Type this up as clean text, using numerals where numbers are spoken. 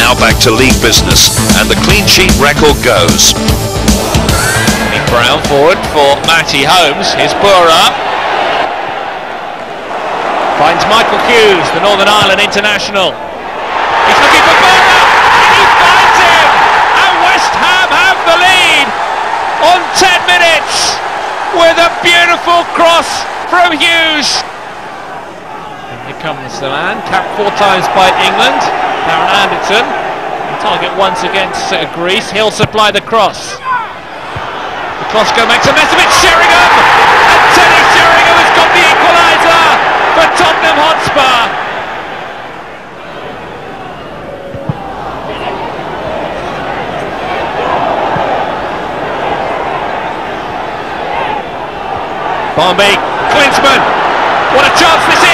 now back to league business, and the clean sheet record goes. Brown forward for Matty Holmes. Here's Boere. Finds Michael Hughes, the Northern Ireland international. He's looking for Boere, and he finds him! And West Ham have the lead on 10 minutes with a beautiful cross from Hughes. And here comes the man, capped 4 times by England, Darren Anderton. Target once again to Greece. He'll supply the cross. Klosko makes a mess of it, Sheringham! And Teddy Sheringham has got the equaliser for Tottenham Hotspur! Bombay, Klinsmann! What a chance this